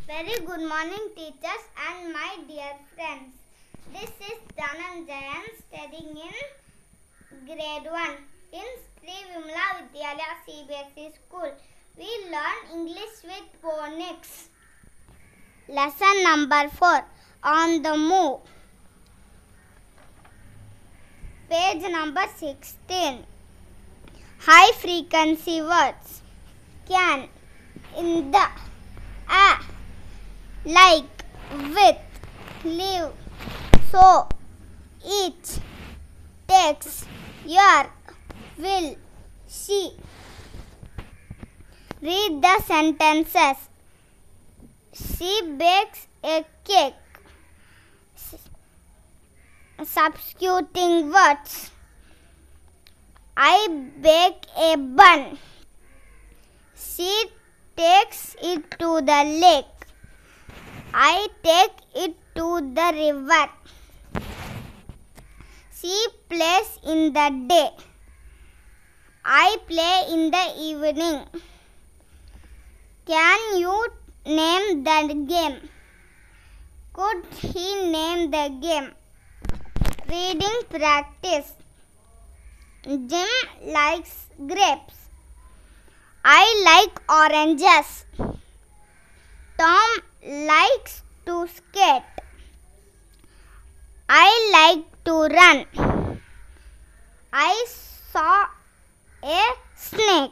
Very good morning, teachers and my dear friends. This is Dhananjayan studying in grade 1 in Sri Vimla Vidyalaya CBSE school. We learn English with phonics. Lesson number 4, On the Move. Page number 16. High frequency words. Can, in the, a, like, with, live, so, each, takes, your, will, she. Read the sentences. She bakes a cake. Substituting words. I bake a bun. She takes it to the lake. I take it to the river. She plays in the day. I play in the evening. Can you name the game? Could he name the game? Reading practice. Jim likes grapes. I like oranges. Tom likes to skate. I like to run. I saw a snake.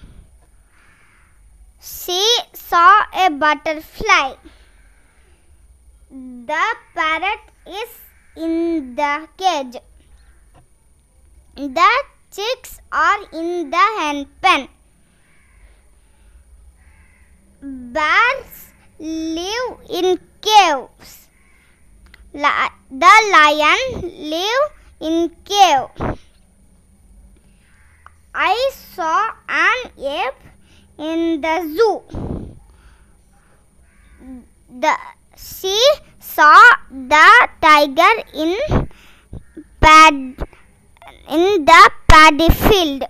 She saw a butterfly. The parrot is in the cage. The chicks are in the hen pen. Bears live in caves. The lion lives in cave. I saw an ape in the zoo. She saw the tiger in the paddy field.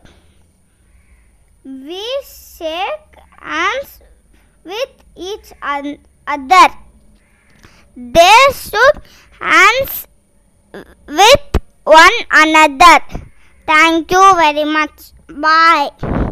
We shake hands with each other. They shook hands with one another. Thank you very much. Bye.